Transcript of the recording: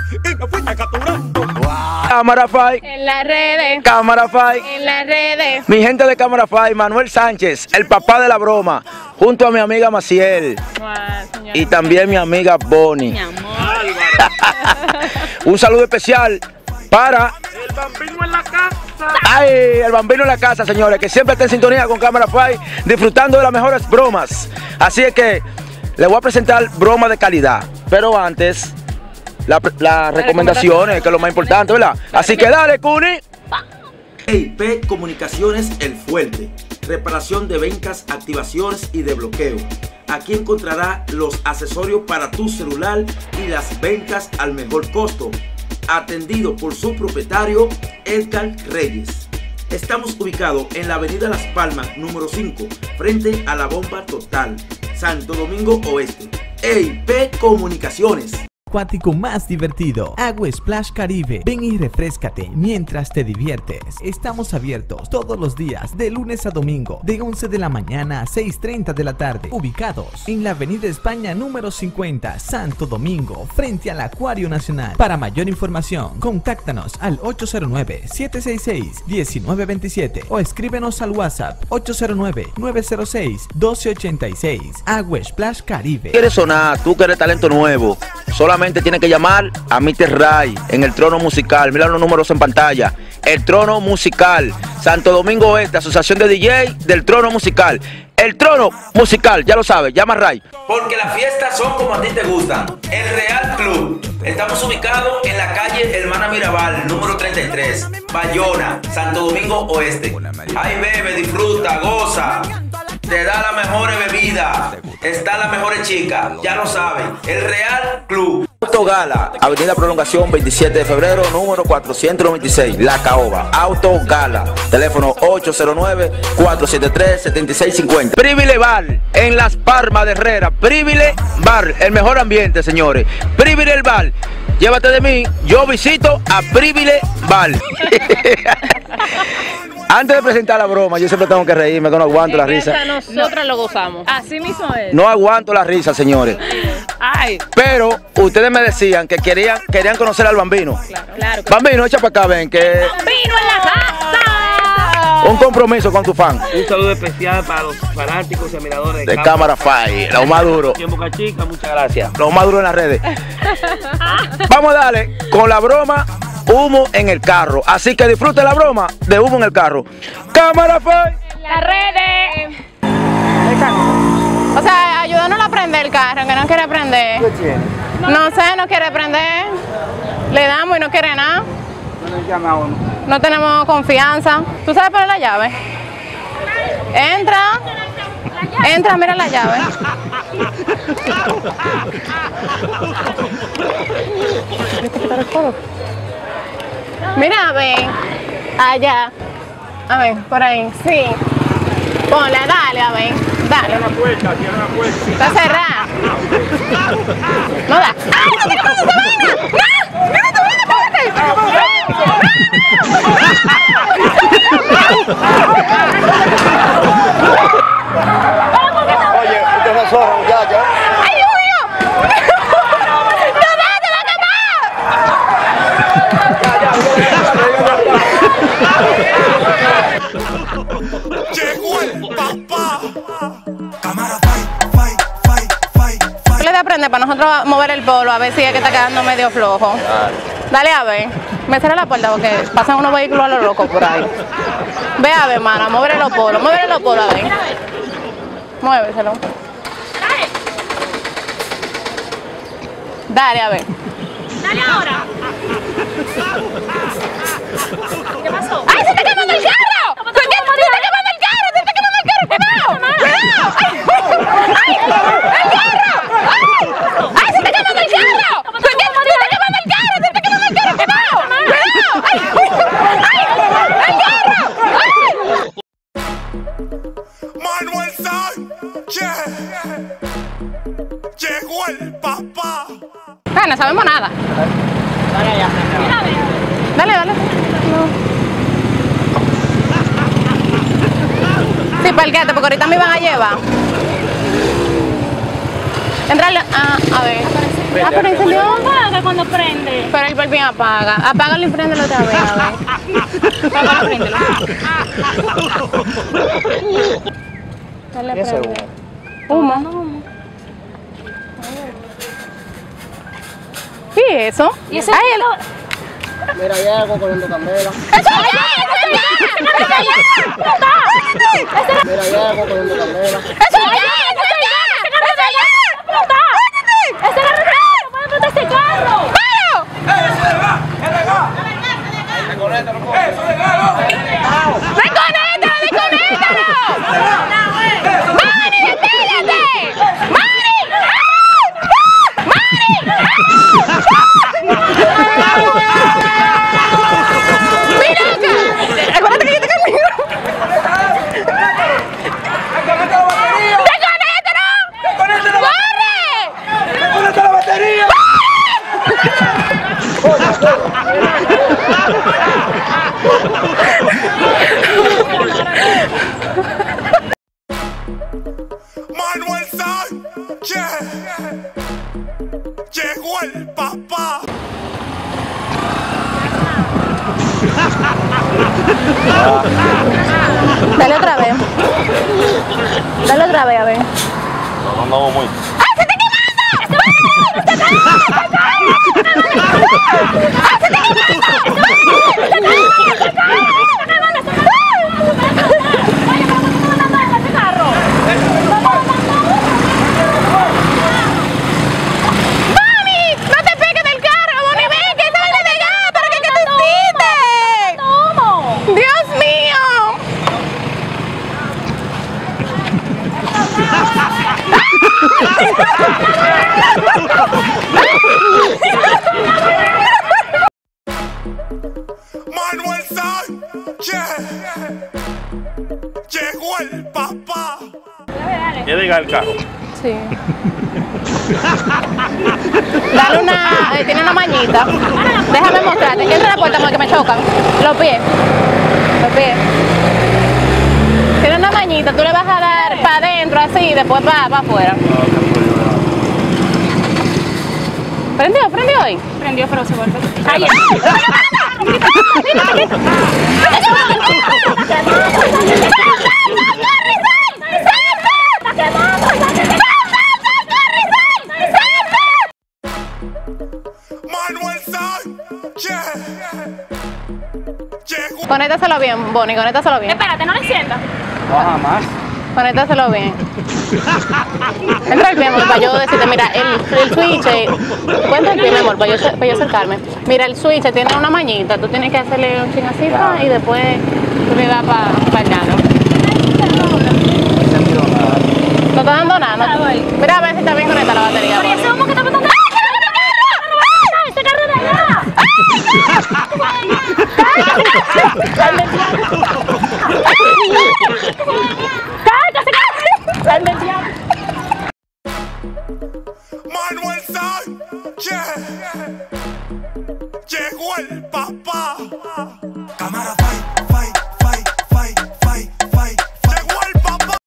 y me fuiste capturando. Cámara Fight. En las redes. Cámara Fight. En las redes. Mi gente de Cámara Fight, Manuel Sánchez, el papá de la broma, junto a mi amiga Maciel y también mi amiga Bonnie. Mi amor. Un saludo especial para El bambino en la casa. ¡ay! El bambino en la casa, señores, que siempre está en sintonía con Cámara Fight, disfrutando de las mejores bromas. Así es que les voy a presentar bromas de calidad, pero antes las recomendaciones, que es lo más importante, ¿verdad? Así que dale, Cuni. EIP Comunicaciones El Fuerte. Reparación de ventas, activaciones y de bloqueo. Aquí encontrará los accesorios para tu celular y las ventas al mejor costo. Atendido por su propietario Edgar Reyes. Estamos ubicados en la avenida Las Palmas, número 5, frente a la Bomba Total, Santo Domingo Oeste. EIP Comunicaciones. Acuático más divertido, Agua Splash Caribe. Ven y refréscate mientras te diviertes. Estamos abiertos todos los días de lunes a domingo de 11 de la mañana a 6:30 de la tarde, ubicados en la avenida España número 50, Santo Domingo, frente al Acuario Nacional. Para mayor información, contáctanos al 809-766-1927 o escríbenos al WhatsApp 809-906-1286. Agua Splash Caribe. ¿Quieres sonar? Tú que eres talento nuevo, solamente tienes que llamar a Mr. Ray en el Trono Musical. Mira los números en pantalla. El Trono Musical, Santo Domingo Oeste, Asociación de DJ del Trono Musical. El Trono Musical, ya lo sabes, llama a Ray. Porque las fiestas son como a ti te gustan. El Real Club. Estamos ubicados en la calle Hermana Mirabal, número 33, Bayona, Santo Domingo Oeste. Ahí bebe, disfruta, goza. Te da la mejor bebida. Está la mejor chica, ya lo saben. El Real Club. Autogala, Avenida Prolongación 27 de febrero, número 496, La Caoba. Autogala, teléfono 809-473-7650. Privile Bar, en Las Palmas de Herrera. Privile Bar, el mejor ambiente, señores. Privile Bar, llévate de mí, yo visito a Privile Bar. Antes de presentar la broma, yo siempre tengo que reírme, que no aguanto la risa. Nosotros lo gozamos. Así mismo es. No aguanto la risa, señores. Ay. Pero ustedes me decían que querían conocer al Bambino. Claro. Bambino, echa para acá, ven, que... ¡Bambino en la casa! Un compromiso con tu fan. Un saludo especial para los fanáticos y admiradores De Cámara Fight, los más duros. En Boca Chica, muchas gracias. Los más duros en las redes. Vamos a darle con la broma humo en el carro. Así que disfrute la broma de humo en el carro. Cámara Fight. Las redes. O sea, ayúdanos a prender el carro, que no quiere prender. ¿Qué tiene? No sé, no quiere prender. Le damos y no quiere nada. No tenemos confianza. ¿Tú sabes poner la llave? Entra. Entra, mira la llave. Mira, ven. Allá. A ver, por ahí. Sí. Ponla, dale, a ver. Dale. Tiene una puerta. Está cerrada. No da. ¡Ay, no tiene cuando se vaina! ¡No! ¡No, tu vaina, Oye, usted no zorra, muchacha. ¡Ay, Dios mío! ¡No da, te va a quemar! Llegó el papá. Cámara Le de aprender para nosotros mover el polo, a ver si es que está quedando medio flojo. Dale a ver. Me cierra la puerta porque pasan unos vehículos a lo loco por ahí. Ve a ver, hermana, muévele los polos, a ver. Muéveselo. Dale a ver. Dale ahora. ¿Qué pasó? ¡Ay, se está quemando el carro! ¡Se está quemando el carro! ¡Cuidado! ¡Ay! ¡Ay! ¡El carro! ¡Ay! ¡Ay, se está quemando el carro! ¡Se está quemando el carro! ¡Cuidado! ¡Ay! ¡Ay! ¡El carro! ¡Ay! Manuel Sánchez. Llegó el papá. Ah, no sabemos nada. Dale. No. Sí, parquete, porque ahorita me iban a llevar. Entrale. A ver. Ah, pero encendió. Apaga cuando prende. Pero el Balvin apaga. Apágalo y préndelo otra vez, a ver. Apágalo, préndelo. Dale, prende. Humo. ¿Qué es eso? ¿Y ese Ay, Mira, hay algo corriendo candela. ¡Eso ya! Mira, hay algo corriendo candela. ¡Eso ya! ¡Ese carro no puede explotar ese carro! ¡Desconéctalo! ¡Mari, espérate! ¡Mari! ¡Mira acá! Acuérdate que yo te camino. ¡Desconéctalo! ¡Corre! ¡Desconecta la batería! Manuel Sánchez. Llegó el papá. Dale otra vez. Dale otra vez, a ver. No andamos muy. ¡Ay, se está quemando! ¡Mami! ¡No te pegues del carro! ¡Moni, ven! ¡Que esa vaina de gas! ¿Pero qué tú hiciste? ¡Dios mío! Manuel Sánchez. Llegó el papá. ¿Qué diga el carro? Sí. Dale una... tiene una mañita. Déjame mostrarte. Entra a la puerta porque me chocan. Los pies. Tiene una mañita. Tú le vas a dar para adentro así y después para afuera. ¿Prendió hoy? Prendió, pero se vuelve. ¡Ay! Manuel Sánchez. Llegó. Conéctaselo bien, Bonnie, conéctaselo bien. Espérate, no le enciendas. No, jamás. Conéctaselo bien. Entra el pie, amor, para yo decirte, mira, el switch, cuenta el pie, mi amor, para yo acercarme. Mira, el switch tiene una mañita, tú tienes que hacerle un ching así, y después tú le das para el lado. No está dando nada, ¿no? Mira, a ver si está bien conectada la batería. Pero ese humo que está botando. ¡Ese carro de allá!